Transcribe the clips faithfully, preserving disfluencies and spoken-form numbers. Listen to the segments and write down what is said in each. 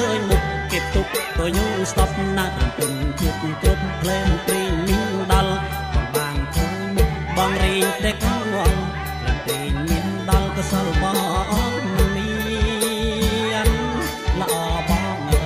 យមុខគេទុកទៅយូរស្ទប់ណាស់ពេញជាតិគ្រប់ភ្លែងព្រីងមីងដល់បានធ្វើមុខបងរីងតែខាងងងព្រីងមានដល់កសលបងមានល្អបងអើ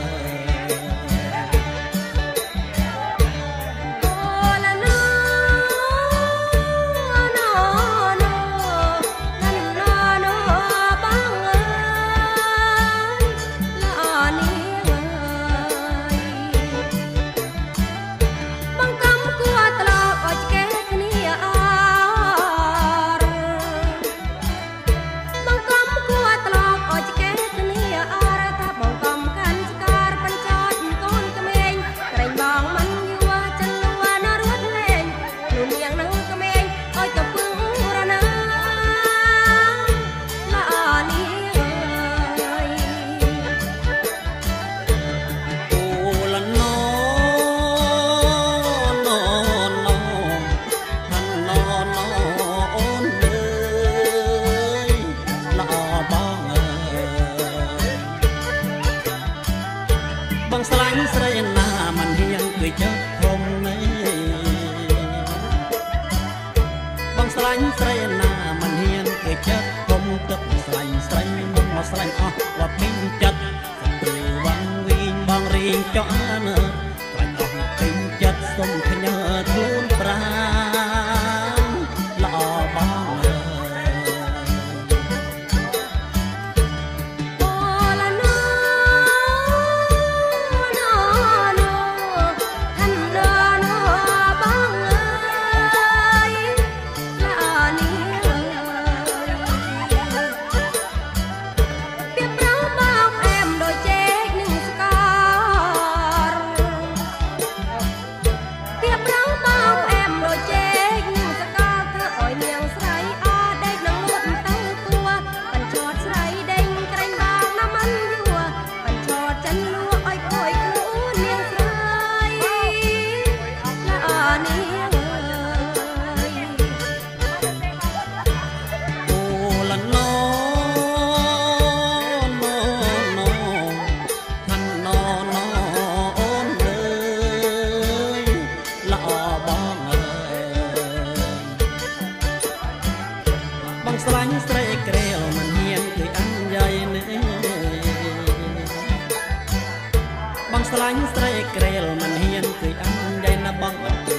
បងស្លាញ់ស្រីណាមិនហ៊ានគឺចិត្តធំនេះបងស្លាញ់ស្រីណាមិនហ៊ានគឺចិត្តធំទឹកស្លាញ់ស្រីមុំមកស្លាញ់អស់វត្តពេញចិត្តព្រឺវងវិញបងរៀងចោអើស្លាញ់អស់ពេញចិត្តសុំខ្ញើខ្លួនប្រាល្អបងបងស្លាញ់ស្រីក្រែលមិនហ៊ានគឺអញយាយនេះបងស្លាញ់ស្រីក្រែលមិនហ៊ានគឺអញយាយណាបង